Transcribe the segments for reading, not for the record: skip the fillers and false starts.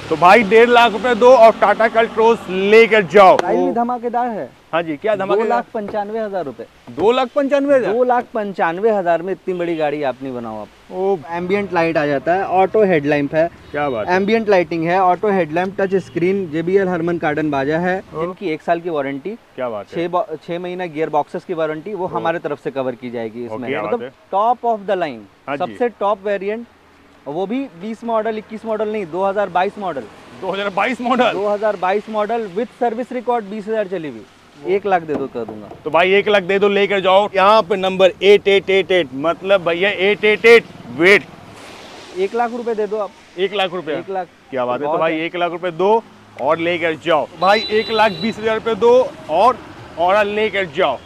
तो भाई 1.5 लाख रुपए दो और टाटा कल्ट्रोस लेकर जाओ। प्राइस भी धमाकेदार है। हाँ जी, क्या धमाकेदार? 2,95,000 रुपए। 2,95,000? 2,95,000 में इतनी बड़ी गाड़ी आप नहीं बनाओ आप। ओ एम्बियंट लाइट आ जाता है, ऑटो हेडलैम्प है, क्या बात है। एम्बियंट लाइटिंग है, auto headlamp, touch screen, JBL Harman Kardon बाजा है, जिनकी 1 साल की वारंटी, क्या बात है। 6 महीना गियर बॉक्सेस की वारंटी वो हमारे तरफ से कवर की जाएगी इसमें। क्या बात मतलब है। टॉप ऑफ द लाइन, हाँ जी। सबसे टॉप वेरिएंट, वो भी 20 मॉडल 21 मॉडल नहीं, 2022 model. 2022 model? 2022 model with service record, 20,000 चली हुई। 1 लाख दे दो, कर दूंगा। तो भाई 1 लाख दे दो, लेकर जाओ। यहाँ पे नंबर 8888, मतलब भैया 888 वेट। 1 लाख रुपए दे दो आप। 1 लाख रुपए? 1 लाख, क्या बात है। तो बहुत भाई है। 1 लाख रुपए दो और लेकर जाओ। भाई 1,20,000 रुपए दो और लेकर जाओ।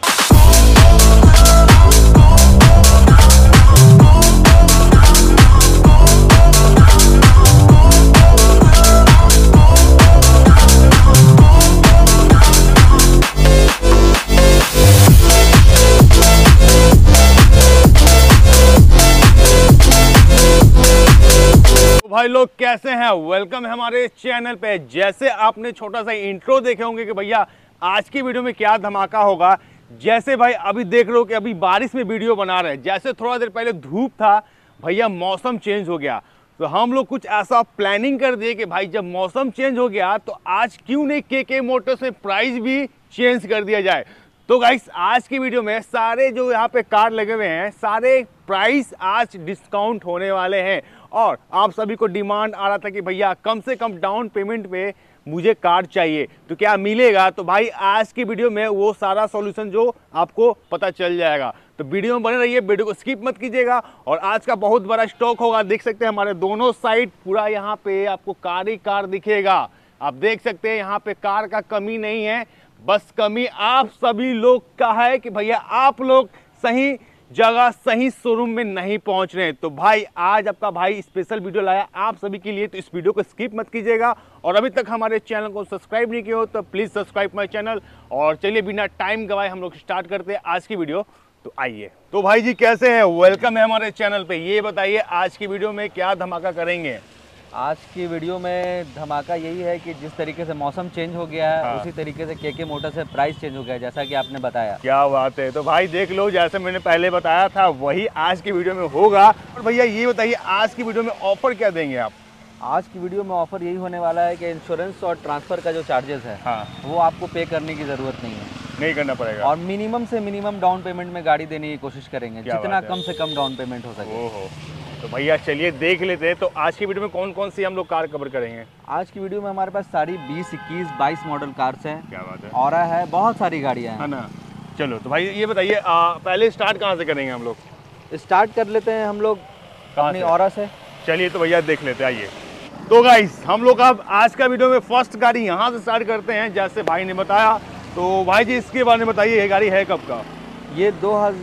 भाई लोग कैसे हैं, वेलकम है हमारे चैनल पे। जैसे आपने छोटा सा इंट्रो देखे होंगे कि भैया आज की वीडियो में क्या धमाका होगा। जैसे भाई अभी देख रहे हो कि अभी बारिश में वीडियो बना रहे हैं, जैसे थोड़ा देर पहले धूप था, भैया मौसम चेंज हो गया, तो हम लोग कुछ ऐसा प्लानिंग कर दिए कि भाई जब मौसम चेंज हो गया तो आज क्यों नहीं के मोटर्स में प्राइस भी चेंज कर दिया जाए। तो गाइस आज की वीडियो में सारे जो यहाँ पे कार लगे हुए हैं, सारे प्राइस आज डिस्काउंट होने वाले हैं। और आप सभी को डिमांड आ रहा था कि भैया कम से कम डाउन पेमेंट पे मुझे कार चाहिए, तो क्या मिलेगा? तो भाई आज की वीडियो में वो सारा सॉल्यूशन जो आपको पता चल जाएगा, तो वीडियो में बने रहिए, वीडियो को स्किप मत कीजिएगा। और आज का बहुत बड़ा स्टॉक होगा, देख सकते हैं हमारे दोनों साइड पूरा यहाँ पे आपको कार ही कार दिखेगा। आप देख सकते हैं यहाँ पे कार का कमी नहीं है, बस कमी आप सभी लोग का है कि भैया आप लोग सही जगह सही शोरूम में नहीं पहुंच रहे हैं। तो भाई आज आपका भाई स्पेशल वीडियो लाया आप सभी के लिए, तो इस वीडियो को स्किप मत कीजिएगा। और अभी तक हमारे चैनल को सब्सक्राइब नहीं किया हो तो प्लीज़ सब्सक्राइब माय चैनल। और चलिए बिना टाइम गवाए हम लोग स्टार्ट करते हैं आज की वीडियो। तो आइए। तो भाई जी कैसे हैं, वेलकम है हमारे चैनल पे। ये बताइए आज की वीडियो में क्या धमाका करेंगे? आज की वीडियो में धमाका यही है कि जिस तरीके से मौसम चेंज हो गया है, उसी तरीके से के मोटर से प्राइस चेंज हो गया है, जैसा कि आपने बताया। क्या बात है। तो भाई देख लो, जैसे मैंने पहले बताया था वही आज की वीडियो में होगा। और भैया ये बताइए आज की वीडियो में ऑफर क्या देंगे आप? आज की वीडियो में ऑफर यही होने वाला है कि इंश्योरेंस और ट्रांसफर का जो चार्जेस है, वो आपको पे करने की ज़रूरत नहीं करना पड़ेगा। और मिनिमम से मिनिमम डाउन पेमेंट में गाड़ी देने की कोशिश करेंगे, जितना कम से कम डाउन पेमेंट हो सके। ओहो। तो भैया चलिए देख लेते हैं। तो आज की वीडियो में कौन कौन सी हम लोग कार कवर करेंगे? आज की वीडियो में हमारे पास सारी 20, 21, 22 मॉडल कार्स हैं। क्या बात है। ऑरा है, बहुत सारी गाड़ियाँ हैं ना। चलो तो भाई ये बताइए पहले स्टार्ट कहाँ से करेंगे हम लोग? स्टार्ट कर लेते हैं हम लोग अपनी ऑरा से। चलिए तो भैया देख लेते हैं, आइए। तो गाइस हम लोग अब आज का वीडियो में फर्स्ट गाड़ी यहाँ से स्टार्ट करते हैं, जैसे भाई ने बताया। तो भाई जी इसके बारे में बताइए, ये गाड़ी है कब का? ये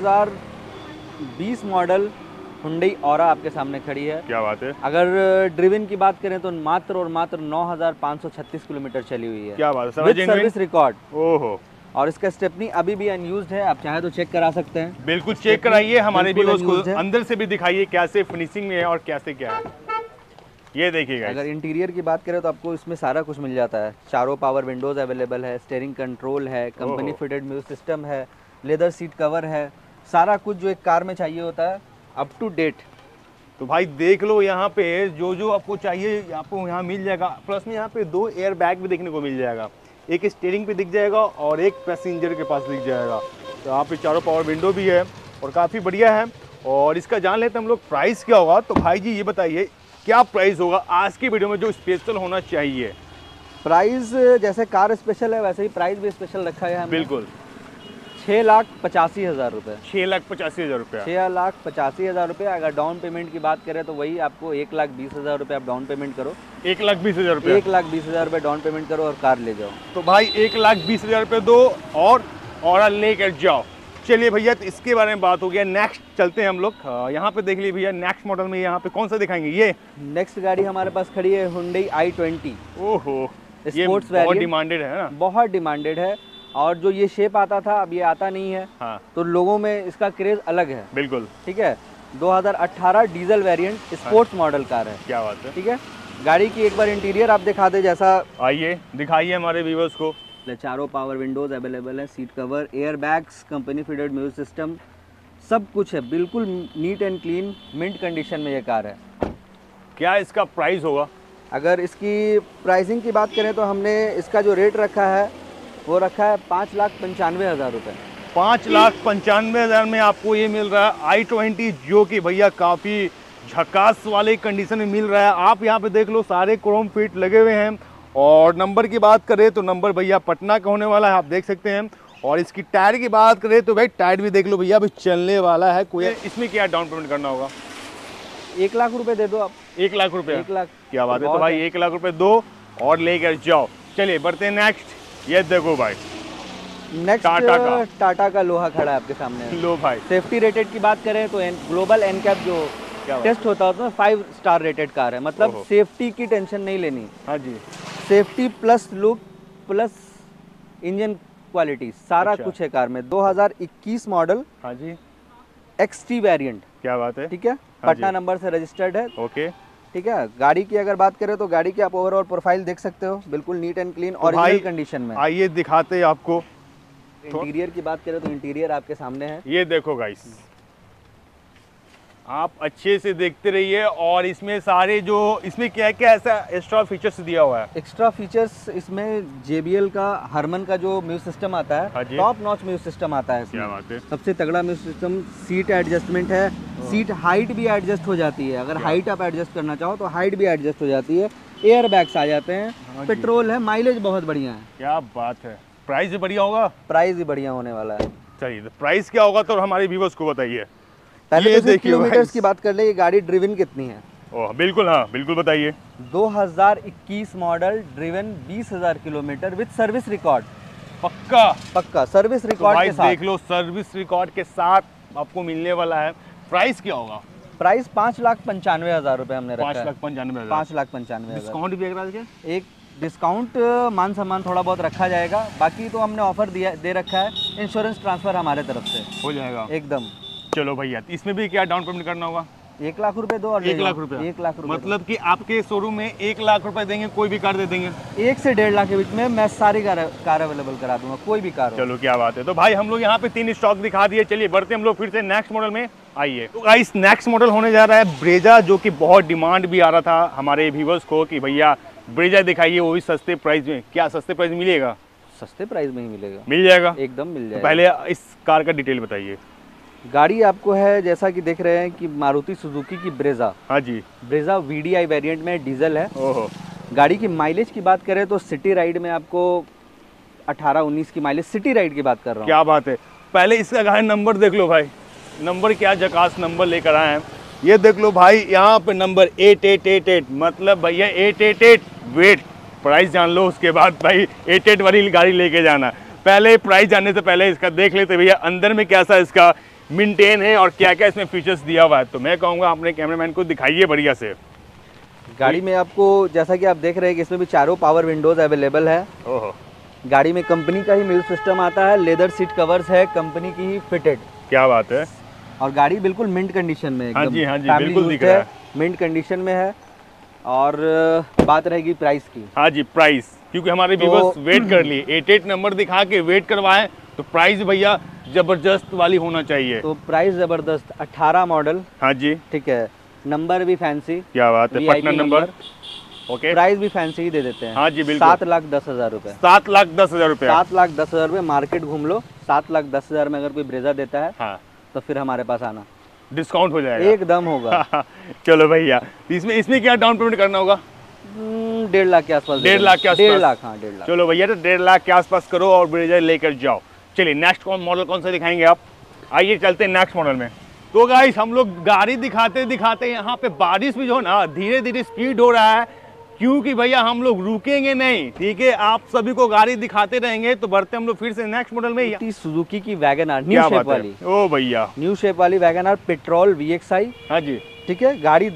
2020 मॉडल हुंडई ऑरा आपके सामने खड़ी है। क्या बात है। अगर ड्रिवन की बात करें तो मात्र और मात्र 9,536 किलोमीटर चली हुई है। क्या बात है। With service record. ओहो। और इसका स्टेपनी अभी भी अनयूज्ड है, आप चाहे तो चेक करा सकते हैं। बिल्कुल चेक कराइए, हमारे व्यूअर्स को अंदर से भी दिखाइए कैसे फिनिशिंग में है और कैसे क्या है। ये देखिएगा। अगर इंटीरियर की बात करें तो आपको इसमें सारा कुछ मिल जाता है। चारों पावर विंडोज अवेलेबल है, स्टीयरिंग कंट्रोल है, कंपनी फिटेड म्यूजिक सिस्टम है, लेदर सीट कवर है, सारा कुछ जो एक कार में चाहिए होता है अप टू डेट। तो भाई देख लो यहाँ पे जो जो आपको चाहिए आपको यहाँ मिल जाएगा। प्लस में यहाँ पे 2 एयर बैग भी देखने को मिल जाएगा, एक स्टीयरिंग पे दिख जाएगा और एक पैसेंजर के पास दिख जाएगा। तो यहाँ पे चारों पावर विंडो भी है और काफ़ी बढ़िया है। और इसका जान लेते हैं हम लोग प्राइस क्या होगा। तो भाई जी ये बताइए क्या प्राइस होगा आज की वीडियो में जो स्पेशल होना चाहिए? प्राइस जैसे कार स्पेशल है वैसे ही प्राइस भी स्पेशल रखा है हमने। बिल्कुल। 6,85,000 रुपये। 6,85,000 रुपये। 6,85,000 रुपये। अगर डाउन पेमेंट की बात करें तो वही आपको 1,20,000 रुपये आप डाउन पेमेंट करो। 1,20,000 रुपये। 1,20,000 रुपये डाउन पेमेंट करो और कार ले जाओ। तो भाई 1,20,000 रुपये दो और लेकर जाओ। चलिए भैया तो इसके बारे में बात हो गया। नेक्स्ट चलते हैं हम लोग। यहाँ पे देख लीजिए भैया, नेक्स्ट मॉडल में यहाँ पे कौन सा दिखाएंगे? ये नेक्स्ट गाड़ी हमारे पास खड़ी है हुंडई i20। ओहो, ये स्पोर्ट्स बहुत डिमांडेड है ना? बहुत डिमांडेड है। और जो ये शेप आता था अब ये आता नहीं है। तो लोगों में इसका क्रेज अलग है। बिल्कुल। ठीक है। 2018 diesel variant sports model car है। क्या बात है। ठीक है। गाड़ी की एक बार इंटीरियर आप दिखा दे जैसा। आइए दिखाइए हमारे व्यूवर्स को। चारों पावर विंडोज अवेलेबल है, seat cover, air bags, company fitted music system, सब कुछ है, बिल्कुल neat and clean, mint condition में ये कार है। क्या इसका प्राइस होगा? अगर इसकी प्राइसिंग की बात करें तो हमने इसका जो रेट रखा है वो रखा है 5,95,000 रुपये। 5,95,000 में आपको ये मिल रहा है i20, जो कि भैया काफ़ी झकास वाले कंडीशन में मिल रहा है। आप यहाँ पे देख लो सारे क्रोम फिट लगे हुए हैं। और नंबर की बात करें तो नंबर भैया पटना का होने वाला है, आप देख सकते हैं। और इसकी टायर की बात करें तो भाई टायर भी देख लो भैया, अभी चलने वाला है। कोई इसमें क्या डाउन पेमेंट करना होगा? 1 लाख रुपए दे दो आप। 1 लाख रुपये? 1 लाख। क्या बात है। तो भाई 1 लाख रुपए दो और लेकर जाओ। चलिए बढ़ते हैं नेक्स्ट। ये देखो भाई, नेक्स्ट टाटा का लोहा खड़ा है आपके सामने। लो भाई, सेफ्टी रेटेड की बात करें तो ग्लोबल एनकैप जो टेस्ट होता है उसमें 5 स्टार रेटेड कार है। मतलब सेफ्टी की टेंशन नहीं लेनी। हाँ जी, safety plus look plus engine quality सारा कुछ है कार में। 2021 मॉडल। हाँ जी, XT वेरिएंट। क्या बात है। ठीक है, पटना नंबर से रजिस्टर्ड है। ओके, ठीक है। गाड़ी की अगर बात करें तो गाड़ी की आप ओवरऑल प्रोफाइल देख सकते हो, बिल्कुल neat and clean original condition में। आइए दिखाते हैं आपको। इंटीरियर की बात करें तो इंटीरियर आपके सामने है। ये देखो गाइस, आप अच्छे से देखते रहिए। और इसमें सारे जो इसमें क्या क्या ऐसा एक्स्ट्रा फीचर्स दिया हुआ है? एक्स्ट्रा फीचर्स इसमें JBL का हरमन का जो म्यूजिक सिस्टम आता है, टॉप नॉच म्यूजिक सिस्टम आता है इसमें। क्या बात है। सबसे तगड़ा म्यूजिक सिस्टम। सीट एडजस्टमेंट है, सीट हाइट भी एडजस्ट हो जाती है। अगर हाइट आप एडजस्ट करना चाहो तो हाइट भी एडजस्ट हो जाती है। एयर बैग्स आ जाते हैं, पेट्रोल है, माइलेज बहुत बढ़िया है। क्या बात है। प्राइस भी बढ़िया होगा? प्राइस भी बढ़िया होने वाला है। चलिए तो प्राइस क्या होगा तो हमारे व्यूअर्स को बताइए। पहले तो किलोमीटर्स की बात कर ले, ये गाड़ी ड्रिवन कितनी है? ओह बिल्कुल, हाँ बिल्कुल बताइए। 2021 model, driven 20,000 kilometre with service record. पक्का सर्विस रिकॉर्ड के साथ। देख लो, सर्विस रिकॉर्ड के साथ आपको मिलने वाला है। प्राइस क्या होगा? प्राइस 5,95,000 रुपये हमने रखा है। 5,95,000। 5,95,000। डिस्काउंट भी एक डिस्काउंट मान सम्मान थोड़ा बहुत रखा जाएगा। बाकी तो हमने ऑफर दे रखा है, इंश्योरेंस ट्रांसफर हमारे तरफ से हो जाएगा एकदम। चलो भैया, इसमें भी क्या डाउन पेमेंट करना होगा? 1 लाख रुपए दो और 1 लाख रुपए। 1 लाख रुपए मतलब कि आपके शोरूम में 1 लाख रुपए देंगे, कोई भी कार दे देंगे? 1 से 1.5 लाख के बीच में मैं सारी कार अवेलेबल करा दूंगा, कोई भी कार हो। चलो क्या बात है। तो भाई हम लोग यहाँ पे 3 स्टॉक दिखा दिए। चलिए बढ़ते हम लोग फिर से नेक्स्ट मॉडल में। आइए तो गाइस, नेक्स्ट मॉडल होने जा रहा है ब्रेजा, जो कि बहुत डिमांड भी आ रहा था हमारे व्यूवर्स को कि भैया ब्रेजा दिखाइए, वो भी सस्ते प्राइस में। क्या सस्ते प्राइस में मिलेगा? सस्ते प्राइस में ही मिलेगा, मिल जाएगा, एकदम मिल जाएगा। तो पहले इस कार का डिटेल बताइए। गाड़ी आपको है जैसा कि देख रहे हैं कि मारुति सुजुकी की ब्रेजा। हाँ जी, ब्रेजा VDI वेरिएंट में डीजल है। ओहो। गाड़ी की माइलेज की बात करें तो सिटी राइड में आपको 18-19 की माइलेज, सिटी राइड की बात कर रहा हूँ। क्या बात है। पहले इसका गाड़ी नंबर देख लो भाई, नंबर क्या झकास नंबर लेकर आए हैं। ये देख लो भाई, यहाँ पे नंबर 8888, मतलब भैया 888 वेट। प्राइस जान लो, उसके बाद भाई 88 वाली गाड़ी लेके जाना। पहले प्राइस जानने से पहले इसका देख लेते भैया अंदर में कैसा इसका मेंटेन है और क्या क्या इसमें फीचर्स दिया हुआ है। तो मैं कहूँगा अपने कैमरामैन को दिखाइए बढ़िया से। गाड़ी में आपको जैसा कि आप देख रहे हैं कि इसमें भी चारों पावर विंडोज अवेलेबल है। ओहो। गाड़ी में कंपनी का ही म्यूजिक सिस्टम आता है, लेदर सीट कवर्स है, कंपनी की ही फिटेड। क्या बात है। और गाड़ी बिल्कुल मिंट कंडीशन में, हाँ जी, हाँ जी, बिल्कुल दिख रहा है, मिंट कंडीशन में है। और बात रहेगी प्राइस की। हाँ जी, प्राइस, क्योंकि हमारे व्यूअर्स वेट कर लिए, 88 नंबर दिखा के वेट करवाएं, तो प्राइस भैया जबरदस्त वाली होना चाहिए। तो प्राइस जबरदस्त, 18 मॉडल। हाँ जी, ठीक है, नंबर भी फैंसी। क्या बात है, पटना नंबर। ओके, प्राइस भी फैंसी ही दे देते हैं। हाँ जी बिल्कुल, 7,10,000 रुपए। 7,10,000 रुपए। 7,10,000 रुपए, मार्केट घूम लो, 7,10,000 में अगर कोई ब्रेजा देता है हाँ, तो फिर हमारे पास आना, डिस्काउंट हो जाएगा, एकदम होगा। चलो भैया, इसमें क्या डाउन पेमेंट करना होगा? 1.5 लाख के आसपास। 1.5 लाख के आसपास। 1.5 लाख, हाँ 1.5 लाख। चलो भैया, तो 1.5 लाख के आसपास करो और ब्रेजा लेकर जाओ। चलिए नेक्स्ट मॉडल कौन सा दिखाएंगे आप? आइए चलते हैं नेक्स्ट मॉडल में। तो गाइस, हम लोग गाड़ी दिखाते दिखाते यहाँ पे बारिश भी जो है ना धीरे धीरे स्पीड हो रहा है, क्योंकि भैया हम लोग रुकेंगे नहीं, ठीक है। आप सभी को गाड़ी दिखाते रहेंगे। तो बढ़ते हम लोग फिर से नेक्स्ट मॉडल में। सुजुकी की वैगन आर, न्यू शेप वाली। ओ भैया, न्यू शेप वाली वैगन आर, पेट्रोल VXI। हाँ जी, ठीक है। गाड़ी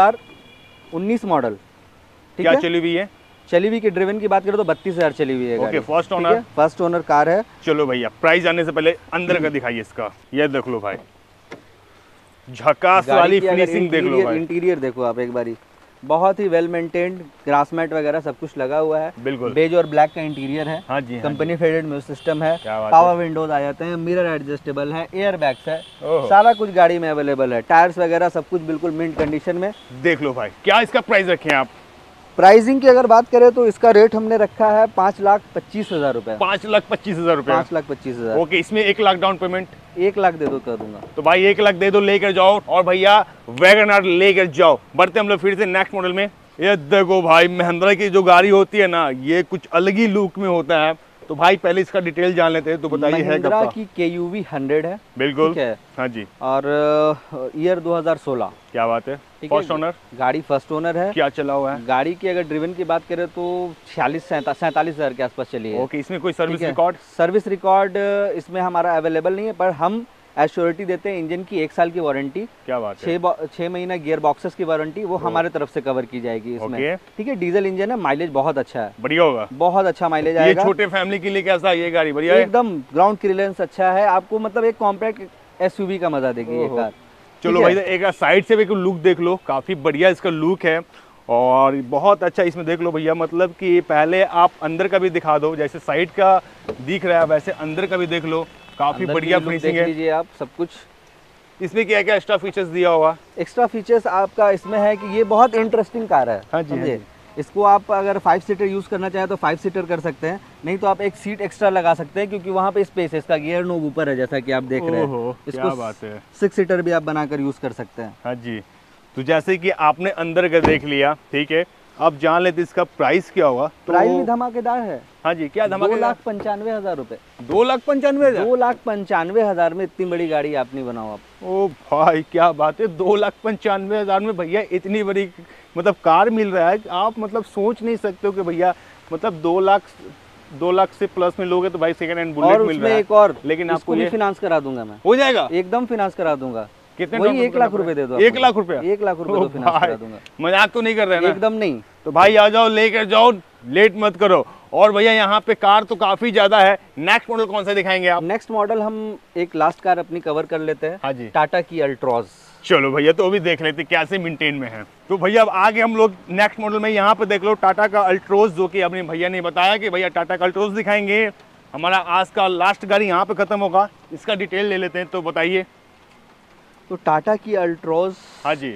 2019 मॉडल। ठीक क्या है, चली हुई है? चली हुई की ड्रिवन की बात करें तो 32,000 चली हुई है गाड़ी। Okay, first owner. First owner car है। चलो भैया, प्राइस जानने से पहले अंदर का दिखाइए इसका। ये देख लो भाई, झकास वाली फिनिशिंग देख लो भाई। इंटीरियर देखो आप एक बारी, बहुत ही वेल मेंटेन्ड, ग्रास मैट वगैरह सब कुछ लगा हुआ है। बिल्कुल। बेज और ब्लैक का इंटीरियर है। हाँ जी, कंपनी फेडेड म्यूजिक सिस्टम है, क्या बात पावर विंडोज आ जाते हैं, मिरर एडजस्टेबल है, एयर बैग्स है, ओहो। सारा कुछ गाड़ी में अवेलेबल है। टायर्स वगैरह सब कुछ बिल्कुल मिंट कंडीशन में। देख लो भाई, क्या इसका प्राइस रखे हैं आप? प्राइसिंग की अगर बात करें तो इसका रेट हमने रखा है 5,25,000 रुपए। 5,25,000 रुपए। 5,25,000। ओके, इसमें 1 लाख डाउन पेमेंट। 1 लाख दे दो कर दूंगा। तो भाई 1 लाख दे दो, लेकर जाओ और भैया वैगन आर लेकर जाओ। बढ़ते हम लोग फिर से नेक्स्ट मॉडल में। ये देखो भाई, महिंद्रा की जो गाड़ी होती है ना, ये कुछ अलग ही लुक में होता है। तो भाई पहले इसका डिटेल जान लेते हैं, तो बताइए है महिंद्रा कब का? की KUV 100 है। बिल्कुल, ठीक है। हाँ जी। और ईयर 2016। क्या बात है, ठीक है। First owner. गाड़ी फर्स्ट ओनर है। क्या चला हुआ है? गाड़ी की अगर ड्रिवन की बात करें तो 47,000 के आसपास चली है। ओके, इसमें कोई सर्विस ठीक है। रिकॉर्ड? सर्विस रिकॉर्ड इसमें हमारा अवेलेबल नहीं है, पर हम एश्योरिटी देते हैं। इंजन की 1 साल की वारंटी, क्या बात है। 6 महीना गियर बॉक्सेस की वारंटी, वो हमारे तरफ से कवर की जाएगी इसमें। ओके। ठीक है। डीजल इंजन है, माइलेज बहुत अच्छा है, बढ़िया होगा। बहुत अच्छा माइलेज ये आएगा। छोटे फैमिली के लिए कैसा है ये गाड़ी? बढ़िया है एकदम ग्राउंड क्लियरेंस अच्छा है, आपको मतलब एक कॉम्पैक्ट SUV का मजा देगी ये ओहो। कार। चलो भाई, एक साइड से भी लुक देख लो, काफी बढ़िया इसका लुक है और बहुत अच्छा इसमें देख लो भैया। मतलब कि पहले आप अंदर का भी दिखा दो, जैसे साइड का दिख रहा है वैसे अंदर का भी देख लो, काफी अंदर बढ़िया की look फिनिशिंग देख है। लीजिए आप सब कुछ। इसमें क्या क्या एक्स्ट्रा फीचर्स दिया हुआ? एक्स्ट्रा फीचर्स आपका इसमें है कि ये बहुत इंटरेस्टिंग कार है। हाँ जी, हाँ समझे? जी। इसको आप अगर 5 सीटर यूज करना चाहे तो 5 सीटर कर सकते हैं, नहीं तो आप एक सीट एक्स्ट्रा लगा सकते हैं, क्योंकि वहाँ पे स्पेस है। इसका गियर नोब ऊपर है, जैसा कि आप देख रहे ओहो, हैं। क्या बात है। 6 सीटर भी आप बनाकर यूज कर सकते हैं। हाँ जी। तो जैसे कि आपने अंदर का देख लिया, ठीक है, अब जान लेते इसका प्राइस क्या होगा। प्राइस भी धमाकेदार है। हाँ जी, क्या धमाकेदार? 2,95,000 रुपए। 2,95,000। 2,95,000 में इतनी बड़ी गाड़ी आप नहीं बनाओ आप। ओ भाई क्या बात है, 2,95,000 में भैया इतनी बड़ी मतलब कार मिल रहा है। आप मतलब सोच नहीं सकते हो कि भैया मतलब 2 लाख से प्लस में लोगे तो भाई सेकंड हैंड बुलेट और मिल उसमें रहा है। एक और, लेकिन इसको आपको भी ये फिनांस करा दूंगा मैं। हो जाएगा, एकदम फिनांस करा दूंगा। कितने वही डाउन 1 लाख रुपए दे दो। 1 लाख रुपया? 1 लाख रुपए तो फिनांस करा दूंगा। मजाक तो नहीं कर रहे हैं ना? एकदम नहीं। तो भाई आ जाओ, लेकर जाओ, लेट मत करो। और भैया यहाँ पे कार तो काफी ज्यादा है। नेक्स्ट मॉडल कौन सा दिखाएंगे आप? नेक्स्ट मॉडल हम एक लास्ट कार अपनी कवर कर लेते हैं। हाँ जी। टाटा की अल्ट्रॉज। चलो भैया, तो अभी देख लेते कैसे मेंटेन में है। तो भैया अब आगे हम लोग नेक्स्ट मॉडल में यहाँ पे देख लो टाटा का अल्ट्रोज, जो कि अपने भैया ने बताया कि भैया टाटा का अल्ट्रोज दिखाएंगे। हमारा आज का लास्ट गाड़ी यहाँ पे खत्म होगा, इसका डिटेल ले लेते हैं। तो बताइए। तो टाटा की अल्ट्रोज हाँ जी।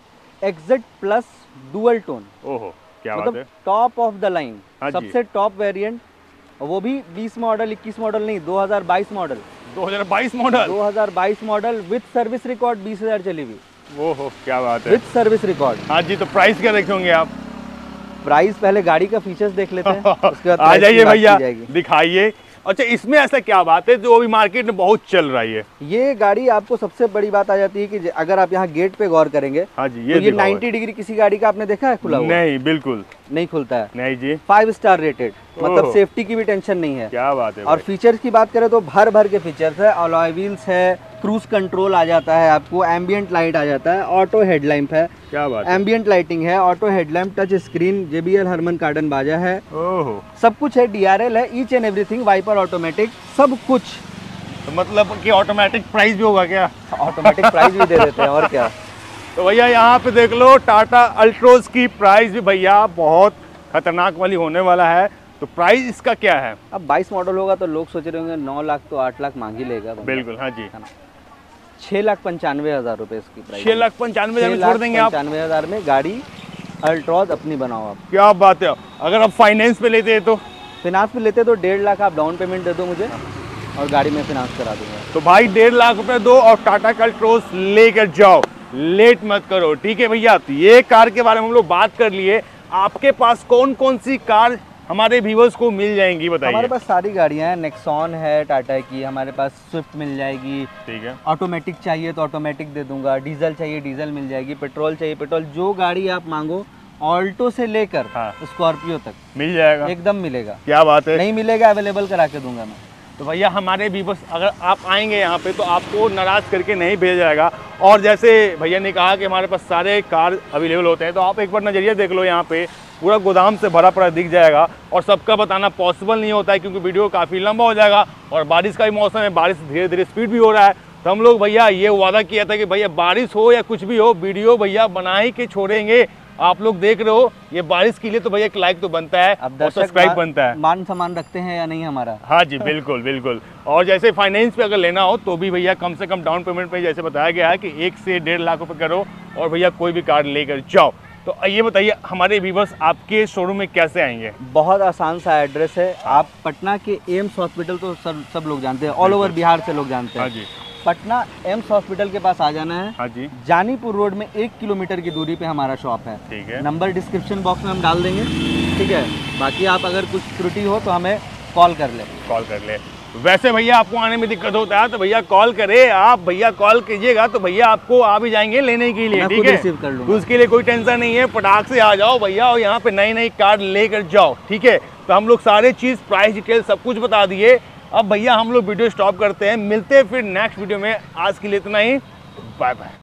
XZ प्लस डुअल टोन, ओहो, क्या बात मतलब है। टॉप ऑफ द लाइन, हाँ जी। सबसे टॉप वेरिएंट। वो भी 20 मॉडल 21 मॉडल नहीं, 2022 model. 2022 model. 2022 model with service record, 20,000 चली हुई ओहो, क्या बात है। With service record. हाँ जी। तो प्राइस क्या देखे होंगे आप? प्राइस पहले गाड़ी का फीचर्स देख लेते हैं, उसके बाद आ प्राइस की जाइए बात की भैया, जाएगी। दिखाइए। अच्छा, इसमें ऐसा क्या बात है जो अभी मार्केट में बहुत चल रही है? ये गाड़ी आपको सबसे बड़ी बात आ जाती है कि अगर आप यहाँ गेट पे गौर करेंगे, हाँ जी, तो ये दिखाओ। 90 डिग्री किसी गाड़ी का आपने देखा है खुला हुआ? नहीं, बिल्कुल नहीं खुलता है। नहीं जी। 5 स्टार रेटेड, मतलब ओह। सेफ्टी की भी टेंशन नहीं है। क्या बात है और भाई। फीचर्स की बात करें तो भर भर के फीचर्स है। अलॉय व्हील्स है, क्रूज कंट्रोल आ जाता है आपको, एम्बियंट लाइट आ जाता है, ऑटो हेडलैम्प है, क्या बात है। एम्बियंट लाइटिंग है, auto headlamp, touch screen, JBL Harman Kardon बाजा है, ओहो, सब कुछ है। DRL है, each and everything, wiper automatic, सब कुछ। तो मतलब कि ऑटोमेटिक प्राइस भी होगा क्या? ऑटोमेटिक प्राइस भी दे देते हैं, और क्या। तो भैया यहाँ पे देख लो, टाटा अल्ट्रोज की प्राइस भी भैया बहुत खतरनाक वाली होने वाला है। तो प्राइस इसका क्या है? अब 22 मॉडल होगा तो लोग सोच रहे होंगे 9 लाख तो 8 लाख मांग ही लेगा। बिल्कुल, हाँ जी। 6,95,000 रुपए इसकी प्राइस। 6,95,000 में छोड़ देंगे आप? 6,95,000 में गाड़ी अल्ट्रॉज अपनी बनाओ आप। क्या बात है। अगर आप फाइनेंस पे लेते हैं तो? फिनांस पे लेते तो 1.5 लाख आप डाउन पेमेंट दे दो मुझे, और गाड़ी में फिनांस करा दूंगा। तो भाई 1.5 लाख रुपए दो और टाटा का अल्ट्रोज लेकर जाओ, लेट मत करो। ठीक है भैया, तो ये कार के बारे में हम लोग बात कर लिए। आपके पास कौन कौन सी कार हमारे व्यूअर्स को मिल जाएंगी बताइए। हमारे पास सारी गाड़ियाँ हैं। नेक्सॉन है टाटा की, हमारे पास स्विफ्ट मिल जाएगी। ठीक है। ऑटोमेटिक चाहिए तो ऑटोमेटिक दे दूंगा, डीजल चाहिए डीजल मिल जाएगी, पेट्रोल चाहिए पेट्रोल, जो गाड़ी आप मांगो, ऑल्टो से लेकर हाँ। स्कॉर्पियो तक मिल जाएगा। एकदम मिलेगा। क्या बात है। नहीं मिलेगा अवेलेबल करा के दूंगा मैं। तो भैया हमारे व्यूअर्स, अगर आप आएंगे यहाँ पे तो आपको नाराज़ करके नहीं भेजा जाएगा। और जैसे भैया ने कहा कि हमारे पास सारे कार अवेलेबल होते हैं, तो आप एक बार नज़रिया देख लो, यहाँ पे पूरा गोदाम से भरा पड़ा दिख जाएगा। और सबका बताना पॉसिबल नहीं होता है क्योंकि वीडियो काफ़ी लंबा हो जाएगा और बारिश का भी मौसम है, बारिश धीरे धीरे स्पीड भी हो रहा है। तो हम लोग भैया ये वादा किया था कि भैया बारिश हो या कुछ भी हो, वीडियो भैया बना ही के छोड़ेंगे। आप लोग देख रहे हो ये बारिश के लिए तो भैया एक लाइक तो बनता है अब और सब्सक्राइब बनता है। मान सम्मान रखते हैं या नहीं हमारा। हाँ जी बिल्कुल बिल्कुल। और जैसे फाइनेंस पे अगर लेना हो तो भी भैया कम से कम डाउन पेमेंट पे जैसे बताया गया है कि 1 से 1.5 लाख रुपए करो और भैया कोई भी कार लेकर जाओ। तो ये बताइए हमारे व्यूअर्स आपके शोरूम में कैसे आएंगे? बहुत आसान सा एड्रेस है। आप पटना के एम्स हॉस्पिटल तो सब लोग जानते हैं, ऑल ओवर बिहार से लोग जानते हैं। हाँ जी। पटना एम्स हॉस्पिटल के पास आ जाना है। हाँ जी। जानीपुर रोड में 1 किलोमीटर की दूरी पे हमारा शॉप है। ठीक है। नंबर डिस्क्रिप्शन बॉक्स में हम डाल देंगे, ठीक है। बाकी आप अगर कुछ त्रुटि हो तो हमें कॉल कर ले। वैसे भैया आपको आने में दिक्कत होता है तो भैया कॉल करे, आप भैया कॉल कीजिएगा तो भैया आपको आ भी जाएंगे लेने के लिए, मैं ठीक खुद है। रिसीव कर लूंगा। तो उसके लिए कोई टेंशन नहीं है, पटाख से आ जाओ भैया और यहाँ पे नई कार लेकर जाओ, ठीक है। तो हम लोग सारे चीज़ प्राइस डिटेल सब कुछ बता दिए। अब भैया हम लोग वीडियो स्टॉप करते हैं, मिलते हैं फिर नेक्स्ट वीडियो में। आज के लिए इतना ही, बाय बाय।